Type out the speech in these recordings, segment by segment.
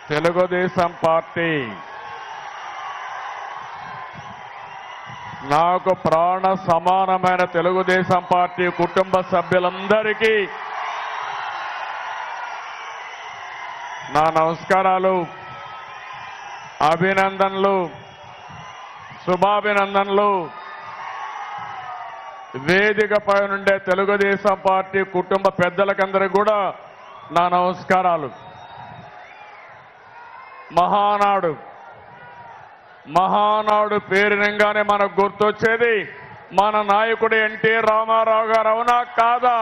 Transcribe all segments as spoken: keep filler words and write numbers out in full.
Telugu Desam party నాకు ప్రాణ సమానమైన తెలుగుదేశం పార్టీ కుటుంబ సభ్యులందరికీ నా నమస్కారాలు, అభినందనలు, శుభాభినందనలు. వేదికపై నుండే తెలుగుదేశం పార్టీ కుటుంబ పెద్దలకందరికీ కూడా నా నమస్కారాలు. మహానాడు మహానాడు పేరినంగానే మనకు గుర్తొచ్చేది మన నాయకుడు ఎన్టీ రామారావు గారు, అవునా కాదా?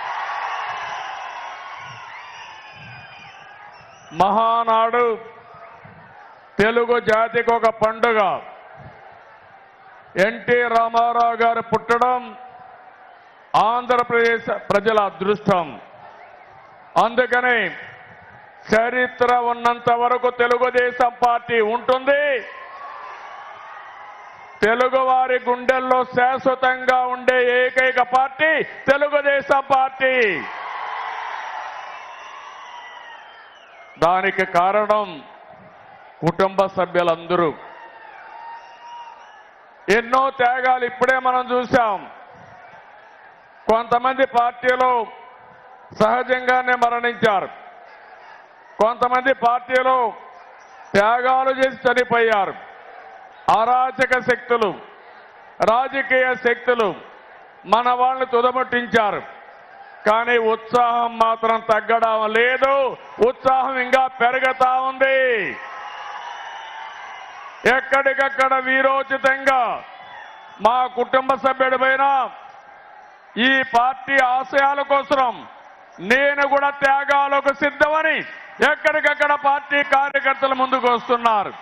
మహానాడు తెలుగు జాతికి ఒక పండుగ. ఎన్టీ రామారావు గారు పుట్టడం ఆంధ్రప్రదేశ్ ప్రజల అదృష్టం. అందుకని చరిత్ర ఉన్నంత వరకు తెలుగుదేశం పార్టీ ఉంటుంది. తెలుగువారి గుండెల్లో శాశ్వతంగా ఉండే ఏకైక పార్టీ తెలుగుదేశం పార్టీ. దానికి కారణం కుటుంబ సభ్యులందరూ. ఎన్నో త్యాగాలు ఇప్పుడే మనం చూశాం. కొంతమంది పార్టీలో సహజంగానే మరణించారు, కొంతమంది పార్టీలో త్యాగాలు చేసి చనిపోయారు. అరాచక శక్తులు, రాజకీయ శక్తులు మన వాళ్ళని తుదముట్టించారు. కానీ ఉత్సాహం మాత్రం తగ్గడం లేదు, ఉత్సాహం ఇంకా పెరుగుతా ఉంది. ఎక్కడికక్కడ వీరోచితంగా మా కుటుంబ సభ్యుడిపైన ఈ పార్టీ ఆశయాల కోసం నేను కూడా త్యాగాలకు సిద్ధమని ఎక్కడికక్కడ పార్టీ కార్యకర్తలు ముందుకు వస్తున్నారు.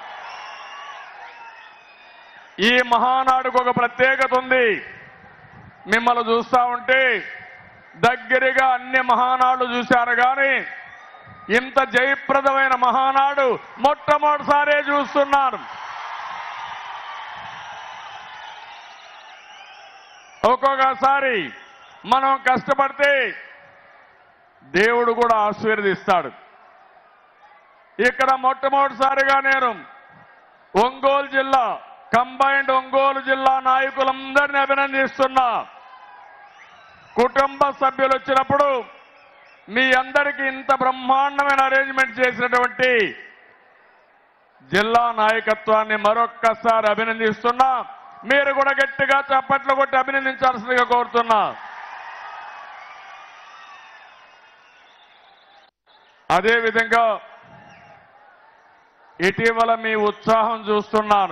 ఈ మహానాడుకు ఒక ప్రత్యేకత ఉంది. మిమ్మల్ని చూస్తా ఉంటే దగ్గరగా అన్ని మహానాడు చూశారు, కానీ ఇంత జయప్రదమైన మహానాడు మొట్టమొదటిసారే చూస్తున్నారు. ఒక్కొక్కసారి మనం కష్టపడితే దేవుడు కూడా ఆశీర్వదిస్తాడు. ఇక్కడ మొట్టమొదటిసారిగా నేను ఒంగోలు జిల్లా కంబైన్డ్ ఒంగోలు జిల్లా నాయకులందరినీ అభినందిస్తున్నా. కుటుంబ సభ్యులు వచ్చినప్పుడు మీ అందరికీ ఇంత బ్రహ్మాండమైన అరేంజ్మెంట్ చేసినటువంటి జిల్లా నాయకత్వాన్ని మరొక్కసారి అభినందిస్తున్నా. మీరు కూడా గట్టిగా చప్పట్లు కొట్టి అభినందించాల్సిందిగా కోరుతున్నా. అదేవిధంగా ఇటీవల మీ ఉత్సాహం చూస్తున్నాను.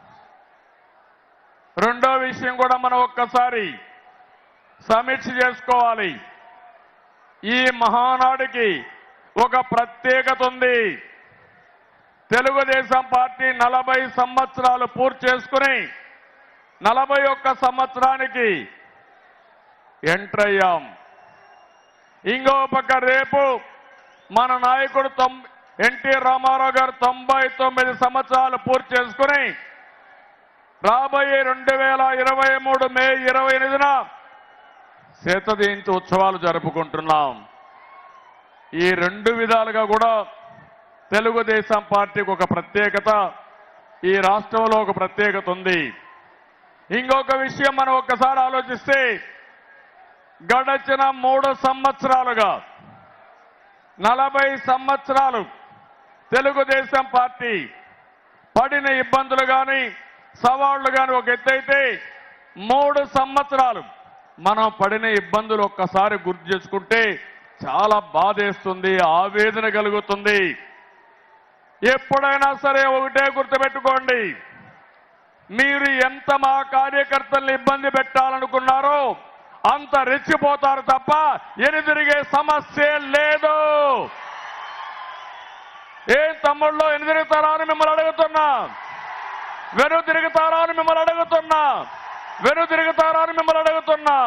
రెండో విషయం కూడా మనం ఒక్కసారి సమీక్ష చేసుకోవాలి. ఈ మహానాడికి ఒక ప్రత్యేకత ఉంది. తెలుగుదేశం పార్టీ నలభై సంవత్సరాలు పూర్తి చేసుకుని నలభై ఒక్క సంవత్సరానికి ఎంటర్ అయ్యాం. ఇంకో పక్క రేపు మన నాయకుడు ఎన్టీ రామారావు గారు తొంభై తొమ్మిది సంవత్సరాలు పూర్తి చేసుకుని రాబోయే రెండు వేల ఇరవై మూడు మే ఇరవై ఎనిమిదిన శత జయంతి ఉత్సవాలు జరుపుకుంటున్నాం. ఈ రెండు విధాలుగా కూడా తెలుగుదేశం పార్టీకి ఒక ప్రత్యేకత, ఈ రాష్ట్రంలో ఒక ప్రత్యేకత ఉంది. ఇంకొక విషయం మనం ఒక్కసారి ఆలోచిస్తే గడచిన మూడు సంవత్సరాలుగా నలభై సంవత్సరాలు తెలుగుదేశం పార్టీ పడిన ఇబ్బందులు కానీ సవాళ్లు కానీ ఒక ఎత్తైతే, మూడు సంవత్సరాలు మనం పడిన ఇబ్బందులు ఒక్కసారి గుర్తు చేసుకుంటే చాలా బాధేస్తుంది, ఆవేదన కలుగుతుంది. ఎప్పుడైనా సరే ఒకటే గుర్తుపెట్టుకోండి, మీరు ఎంత మా కార్యకర్తల్ని ఇబ్బంది పెట్టాలనుకున్నారో అంత రెచ్చిపోతారు తప్ప ఎనిదిరిగే సమస్య లేదు. ఏం తమ్ముళ్ళు ఎనిదిరుగుతారా అని మిమ్మల్ని అడుగుతున్నా, వెను తిరుగుతారా అని మిమ్మల్ని అడుగుతున్నా, వెను తిరుగుతారా అని మిమ్మల్ని అడుగుతున్నా.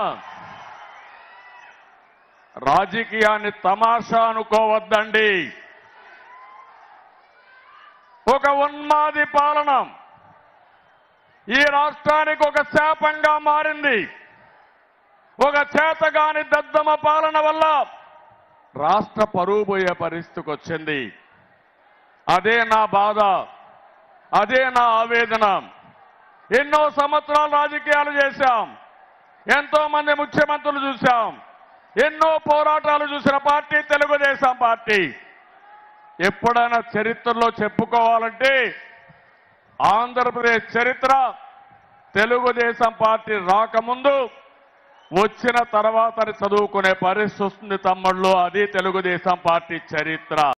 రాజకీయాన్ని తమాషా అనుకోవద్దండి. ఒక ఉన్మాది పాలన ఈ రాష్ట్రానికి ఒక శాపంగా మారింది. ఒక చేతగాని దద్దమ పాలన వల్ల రాష్ట్ర పరువు పోయే పరిస్థితికి వచ్చింది. అదే నా బాధ, అదే నా ఆవేదన. ఎన్నో సంవత్సరాలు రాజకీయాలు చేశాం, ఎంతో మంది ముఖ్యమంత్రులు చూశాం, ఎన్నో పోరాటాలు చూసిన పార్టీ తెలుగుదేశం పార్టీ. ఎప్పుడైనా చరిత్రలో చెప్పుకోవాలంటే ఆంధ్రప్రదేశ్ చరిత్ర తెలుగుదేశం పార్టీ రాకముందు వచ్చిన తర్వాత చదువుకునే పరిస్థితి వస్తుంది తమ్ముళ్ళు. అది తెలుగుదేశం పార్టీ చరిత్ర.